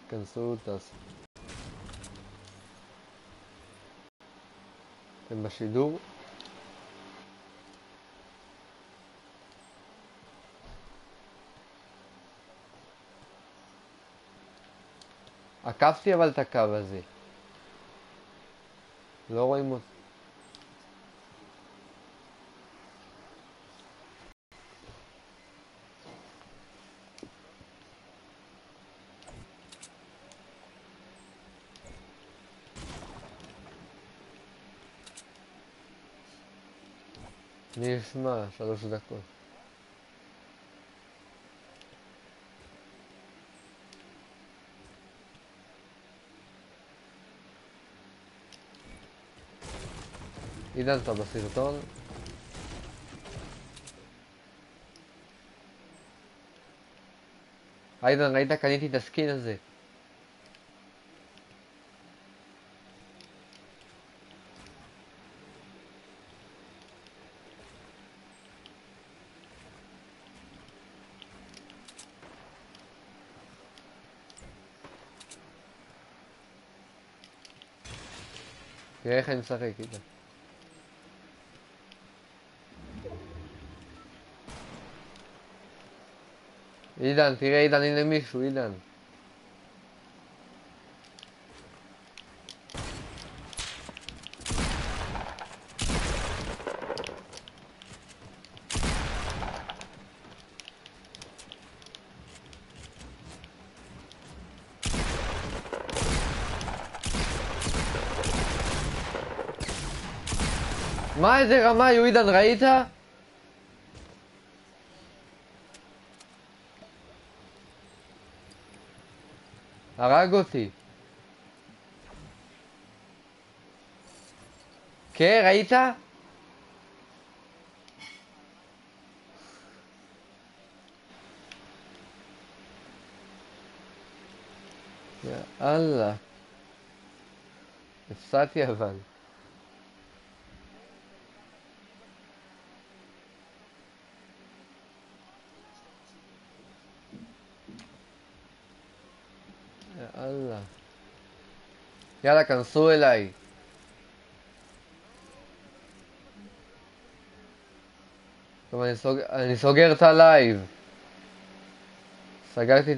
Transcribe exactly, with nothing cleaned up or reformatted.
כנסו, תעשו. אתם בשידור? עקפתי אבל את הקו הזה. לא רואים אותי. אני אשמע, שלוש דקות. עידן, אתה בסרטון? עידן, ראית? קניתי את הסקין הזה. תראה איך אני משחק, עידן. עידן, תראה עידן, הנה מישהו, עידן. מה, איזה רמה היו, עידן, ראית? הרג אותי. כן, ראית? יאללה. הפסדתי אבל. יאללה. יאללה, כנסו אליי. טוב, אני סוגר, אני סוגר את הלייב. סגרתי